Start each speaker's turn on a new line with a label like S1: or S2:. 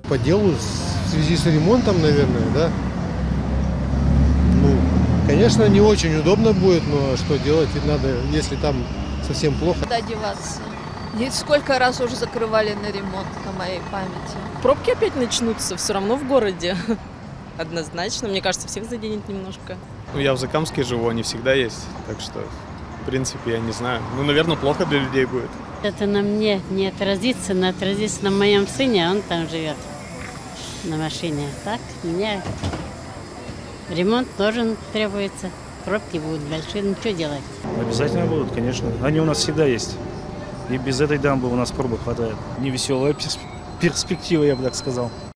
S1: По делу в связи с ремонтом, наверное, да. Ну, конечно, не очень удобно будет, но что делать надо, если там совсем плохо.
S2: Куда деваться? И сколько раз уже закрывали на ремонт, на моей памяти.
S3: Пробки опять начнутся, все равно в городе. Однозначно, мне кажется, всех заденет немножко.
S4: Ну, я в Закамске живу, они всегда есть, так что, в принципе, я не знаю. Ну, наверное, плохо для людей будет.
S5: Это на мне не отразится, но отразится на моем сыне, он там живет на машине. Так, мне ремонт тоже требуется, пробки будут большие, ну что делать?
S6: Обязательно будут, конечно. Они у нас всегда есть. И без этой дамбы у нас пробок хватает. Невеселая перспектива, я бы так сказал.